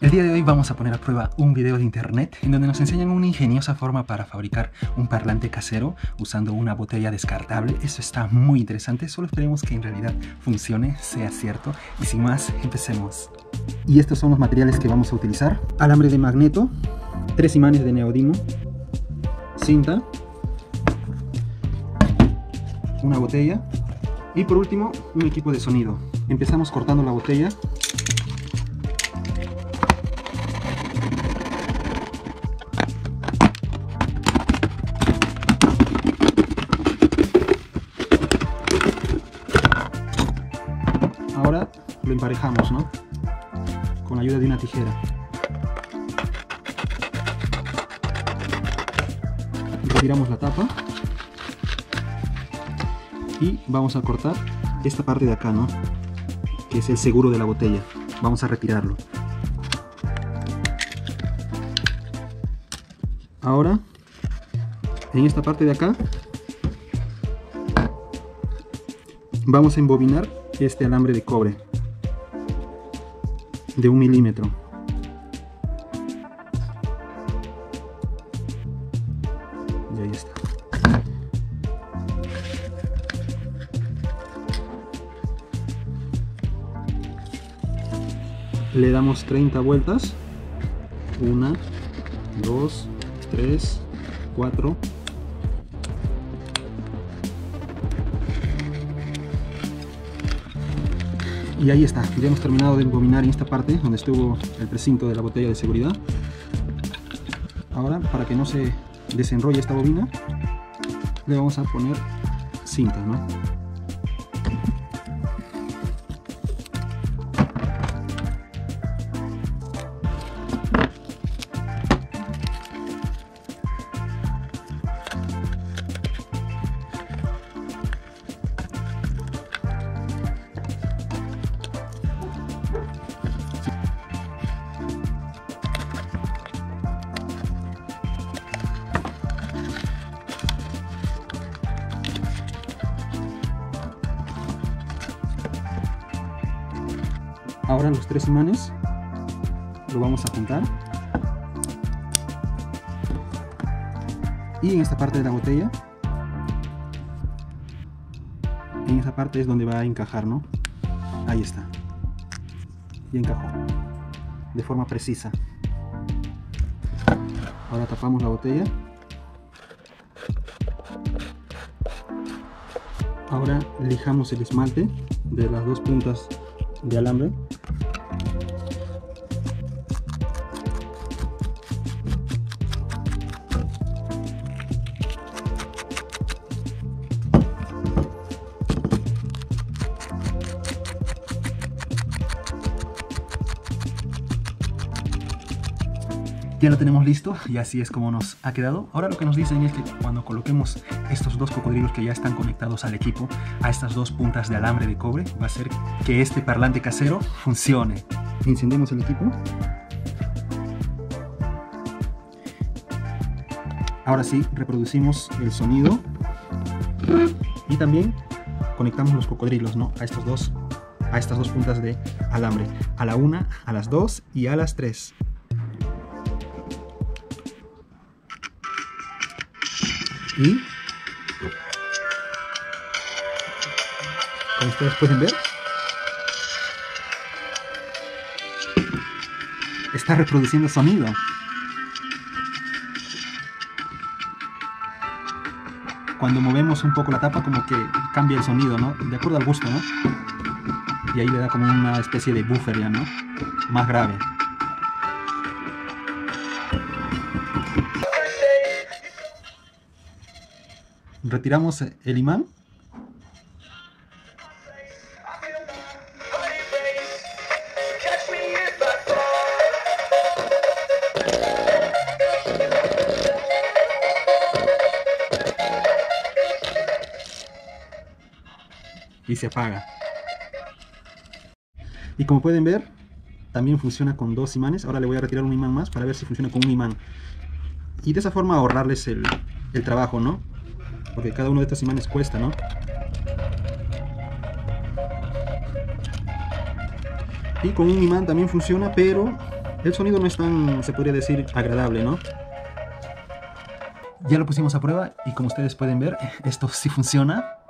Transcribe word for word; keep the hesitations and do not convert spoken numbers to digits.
El día de hoy vamos a poner a prueba un video de internet en donde nos enseñan una ingeniosa forma para fabricar un parlante casero usando una botella descartable. Eso está muy interesante, solo esperemos que en realidad funcione, sea cierto, y sin más, empecemos. Y estos son los materiales que vamos a utilizar: alambre de magneto, tres imanes de neodimo, cinta, una botella y por último un equipo de sonido. Empezamos cortando la botella. Ahora lo emparejamos, ¿no? Con la ayuda de una tijera. Retiramos la tapa y vamos a cortar esta parte de acá, ¿no? Que es el seguro de la botella. Vamos a retirarlo. Ahora, en esta parte de acá, vamos a embobinar este alambre de cobre de un milímetro. Y ahí está. Le damos treinta vueltas. Una, dos, tres, cuatro. Y ahí está, ya hemos terminado de embobinar en esta parte donde estuvo el precinto de la botella de seguridad. Ahora, para que no se desenrolle esta bobina, le vamos a poner cinta, ¿no? Ahora los tres imanes lo vamos a juntar y en esta parte de la botella, en esa parte es donde va a encajar, ¿no? Ahí está, y encajó de forma precisa. Ahora tapamos la botella. Ahora lijamos el esmalte de las dos puntas de alambre. Ya lo tenemos listo y así es como nos ha quedado. Ahora lo que nos dicen es que cuando coloquemos estos dos cocodrilos que ya están conectados al equipo a estas dos puntas de alambre de cobre, va a hacer que este parlante casero funcione. Encendemos el equipo. Ahora sí, reproducimos el sonido y también conectamos los cocodrilos, ¿no? A estos dos, a estas dos puntas de alambre, a la una, a las dos y a las tres. Y como ustedes pueden ver, está reproduciendo sonido. Cuando movemos un poco la tapa, como que cambia el sonido, ¿no? De acuerdo al gusto, ¿no? Y ahí le da como una especie de buffer ya, ¿no? Más grave. Retiramos el imán y se apaga. Y como pueden ver, también funciona con dos imanes. Ahora le voy a retirar un imán más para ver si funciona con un imán, y de esa forma ahorrarles el, el trabajo, ¿no? Porque cada uno de estos imanes cuesta, ¿no? Y con un imán también funciona, pero El sonido no es tan, se podría decir, agradable, ¿no? Ya lo pusimos a prueba y como ustedes pueden ver, esto sí funciona.